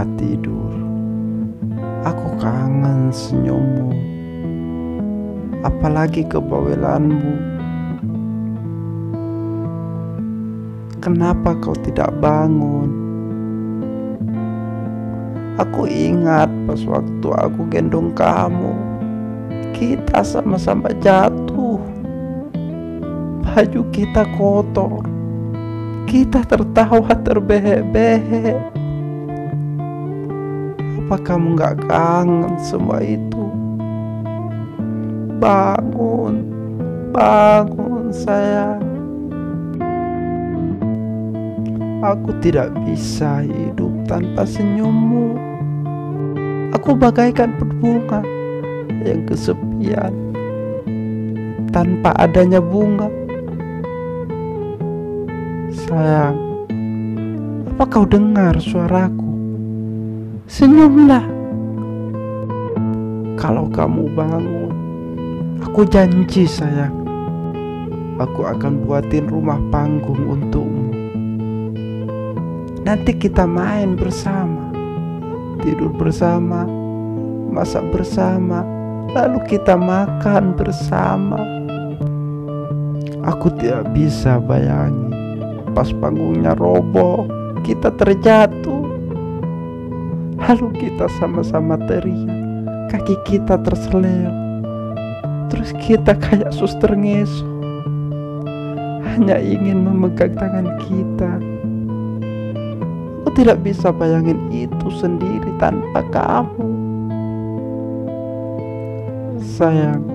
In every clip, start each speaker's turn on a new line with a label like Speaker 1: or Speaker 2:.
Speaker 1: saat tidur, aku kangen senyummu, apalagi kebawelanmu. Kenapa kau tidak bangun? Aku ingat pas waktu aku gendong kamu, kita sama-sama jatuh. Baju kita kotor, kita tertawa terbehek-behek. Apa kamu gak kangen semua itu? Bangun, bangun sayang. Aku tidak bisa hidup tanpa senyummu. Aku bagaikan berbunga yang kesepian tanpa adanya bunga. Sayang, apa kau dengar suaraku? Senyumlah. Kalau kamu bangun, aku janji sayang, aku akan buatin rumah panggung untukmu. Nanti kita main bersama, tidur bersama, masak bersama, lalu kita makan bersama. Aku tidak bisa bayangin pas panggungnya roboh, kita terjatuh, lalu kita sama-sama teriak, kaki kita terseleo, terus kita kayak suster ngeso, hanya ingin memegang tangan kita. Aku tidak bisa bayangin itu sendiri tanpa kamu. Sayang,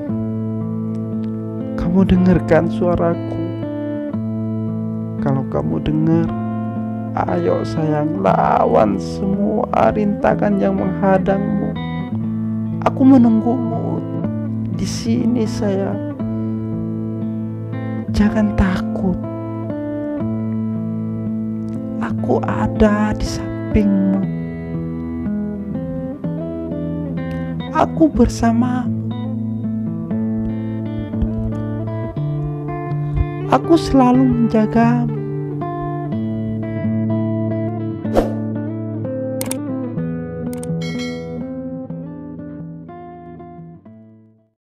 Speaker 1: kamu dengarkan suaraku. Kalau kamu dengar, ayo sayang, lawan semua rintangan yang menghadangmu. Aku menunggumu di sini sayang. Jangan takut. Aku ada di sampingmu. Aku bersamamu. Aku selalu menjagamu.